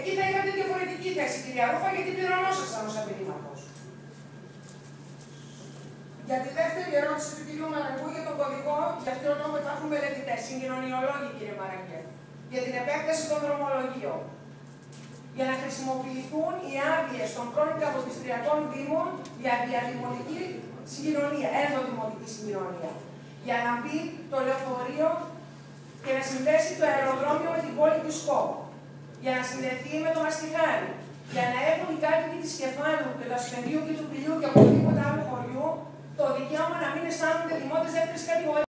Εκεί θα είχατε διαφορετική θέση, κυρία Ρούφα, γιατί πληρωνόσασταν ως απειρήματος. Για τη δεύτερη ερώτηση του κυρίου Μαραγκού για τον κωδικό, για αυτόν τον λόγο υπάρχουν μελετητές, συγκοινωνιολόγοι, κύριε Μαραγκέ, για την επέκταση των δρομολογίων. Για να χρησιμοποιηθούν οι άδειες των πρώην καποδιστριακών δήμων για διαδημοτική συγκοινωνία, ενδοδημοτική συγκοινωνία. Για να μπει το λεωφορείο και να συνδέσει το αεροδρόμιο με την πόλη του Σκόπ. Για να συνδεθεί με το Μαστιχάρι. Για να έχουν οι κάτοικοι της Κεφάλου και του Ασπενδίου και του Πηλιού και από οποιοδήποτε άλλο χωριού το δικαίωμα να μην αισθάνονται δημότες δεύτερης κατηγορίας.